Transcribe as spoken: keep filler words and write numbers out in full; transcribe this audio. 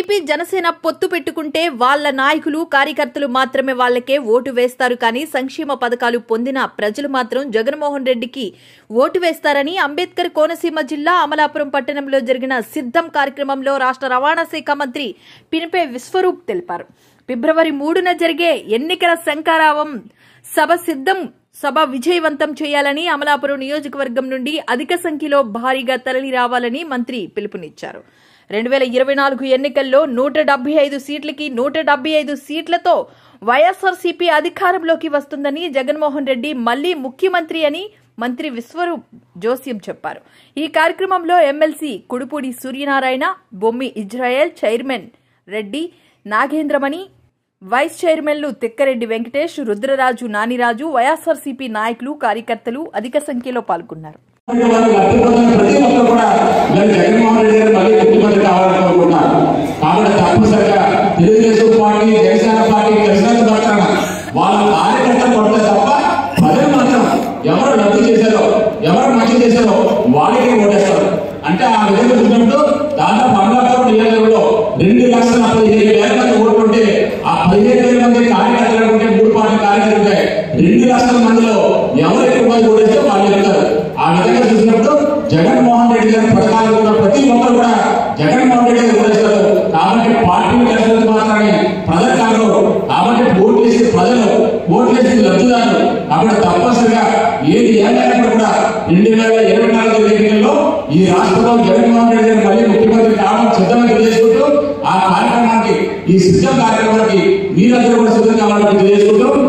TDP Janasena పొత్తు పెట్టుకుంటే వాళ్ల నాయకులు కార్యకర్తలు మాత్రమే వాళ్లకే ఓటు వేస్తారు కానీ సంక్షేమ పథకాలు పొందిన ప్రజలు మాత్రం జగన్మోహన్ రెడ్డికి ఓటు వేస్తారని అంబేద్కర్ కోనసీమ జిల్లా అమలాపురం పట్టణంలో జరిగిన సిద్ధం కార్యక్రమంలో రాష్ట్ర రవాణా శాఖ మంత్రి పినిపే విశ్వరూప్ తెలిపారు. ఫిబ్రవరి మూడున జరిగే ఎన్నికల శంఖారావం సభ సిద్ధం సభ విజయవంతం చేయాలని అమలాపురం నియోజకవర్గం నుండి అధిక సంఖ్యలో భారీగా తరలి రావాలని మంత్రి పిలుపునిచ్చారు. రెండు వేల ఇరవై నాలుగు ఎన్నికల్లో నూట డెబ్బై ఐదు సీట్లకి నూట డెబ్బై ఐదు సీట్లతో వైఎస్ఆర్సీపీ అధికారంలోకి వస్తుందని, జగన్మోహన్ రెడ్డి మళ్లీ ముఖ్యమంత్రి అని మంత్రి విశ్వరూప్ జోస్యం చెప్పారు. ఈ కార్యక్రమంలో MLC Kudupudi Suryanarayana, Bommi Israel, chairman Reddy Nagendramani, vice చైర్మన్లు తిక్కరెడ్డి వెంకటేష్, రుద్రరాజు, నానిరాజు, వైఎస్ఆర్సీపీ నాయకులు, కార్యకర్తలు అధిక సంఖ్యలో పాల్గొన్నారు. జగన్మోహన్ రెడ్డి గారు మళ్ళీ ముఖ్యమంత్రి కావాలనుకుంటున్నారు కాబట్టి తప్పనిసరిగా తెలుగుదేశం పార్టీ, జనసేన పార్టీ కలిసినంత మాత్రాన వాళ్ళ కార్యకర్తలు కొడతారు తప్ప ప్రజలు మాత్రం ఎవరు రద్దు చేశారో, ఎవరు మంచి చేశారో వాళ్ళకే ఓటేస్తారు. అంటే ఆ విధంగా చూసినప్పుడు దాదాపు అమలాపురం నియోజకవర్గంలో రెండు లక్షల పదిహేను వేల మంది ఓట్లుంటే ఆ పదిహేను వేల మంది కార్యకర్తలు ఉంటే మూడు పార్టీ కార్యకర్తలు ఉంటాయి. రెండు లక్షల మందిలో ఎవరు ఎక్కువ మంది ఓటేస్తే వాళ్ళు చెప్తారు. ఆ విధంగా చూసినప్పుడు జగన్మోహన్ రెడ్డి గారి పథకాలు కూడా ప్రతి ఒక్కరు కూడా జగన్మోహన్ రెడ్డి గారు ఓటేస్తారు. కాబట్టి పార్టీని కలిసినంత మాత్రమే ప్రజలు కాదు. కాబట్టి ఓట్లు వేసే ప్రజలు, ఓట్లు వేసే లబ్ధిదారులు. కాబట్టి తప్పనిసరిగా ఏది ఏమైనప్పుడు కూడా రెండు వేల ఇరవై నాలుగు ఎన్నికల్లో ఈ రాష్ట్రంలో జగన్మోహన్ రెడ్డి గారు మళ్ళీ ముఖ్యమంత్రి కావడం సిద్ధంగా తెలియజేసుకుంటూ ఆ కార్యక్రమానికి, ఈ సిద్ధం కార్యక్రమానికి మీరందరూ కూడా సిద్ధం కావాలని తెలియజేసుకుంటూ